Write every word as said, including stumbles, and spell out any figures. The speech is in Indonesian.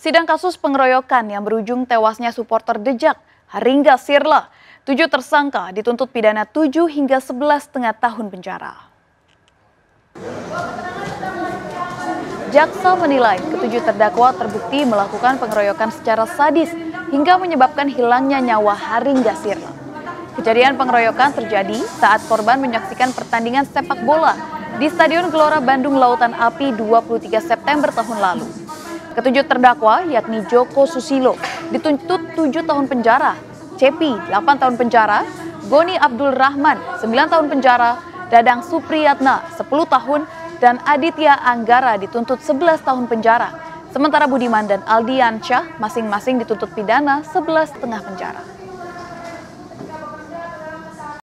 Sidang kasus pengeroyokan yang berujung tewasnya supporter The Jack, Haringga Sirla, tujuh tersangka dituntut pidana tujuh hingga sebelas setengah tahun penjara. Jaksa menilai ketujuh terdakwa terbukti melakukan pengeroyokan secara sadis hingga menyebabkan hilangnya nyawa Haringga Sirla. Kejadian pengeroyokan terjadi saat korban menyaksikan pertandingan sepak bola di Stadion Gelora Bandung Lautan Api dua puluh tiga September tahun lalu. Ketujuh terdakwa yakni Joko Susilo dituntut tujuh tahun penjara, Cepi delapan tahun penjara, Goni Abdul Rahman sembilan tahun penjara, Dadang Supriyatna sepuluh tahun, dan Aditya Anggara dituntut sebelas tahun penjara. Sementara Budiman dan Aldiansyah masing-masing dituntut pidana sebelas setengah penjara.